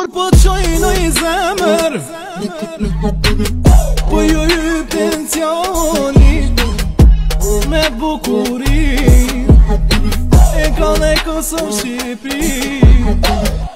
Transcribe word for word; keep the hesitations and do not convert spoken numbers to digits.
Kur po t'qoj në i zemër po ju ju pensioni me bukurin e ka në Kosovë Shqipëri.